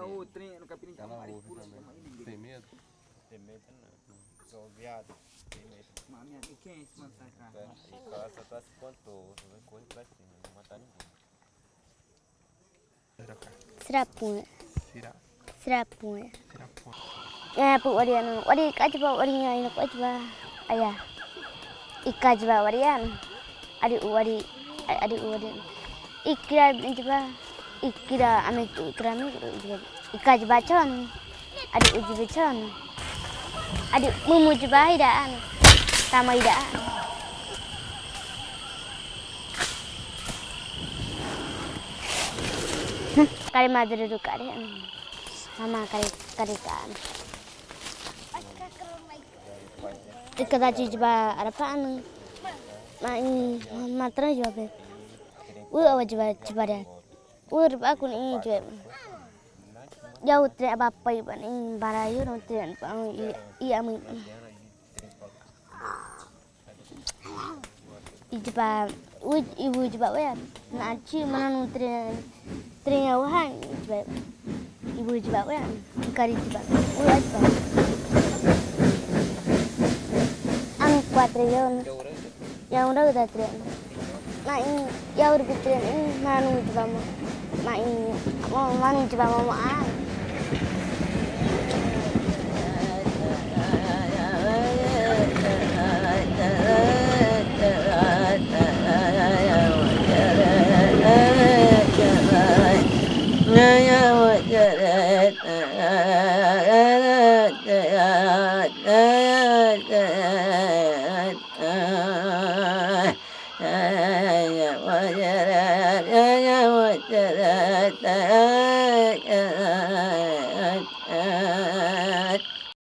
o trem, no capim de Ela ouve também. Tem medo? Tem medo não. Sou viado. Tem medo. Mami, e quem é esse mano sacado? E cara só tá se contou. Vai correr pra cima. Não vai matar ninguém. Sirapunha. Sira. Sirapunha. Sirapunha. Bu warian. Wari kajba warinya ina kajba. Ayah. Ikajba warian. Adi wari. Ikira jba. Ikira ame ikira me ikajba chon. Adi uji chon. Adi mumu jba hidaan. Tama hidaan. Kali madre do kali mama kali kan ikada jba arapaan mai matra jobe awa jba dia ba kun ini je jauh tre apa iban in barayu no tre pa i ami ijba ibu jba wa na chi mana no tre Teringawahan, ibu jebak kan, kari jebak, ulah jebak. Ang 4 yon, yang udah kita tren. Nah ini, yang udah kita tren ini manu jebak mau, nah ini mau manu jebak mau an.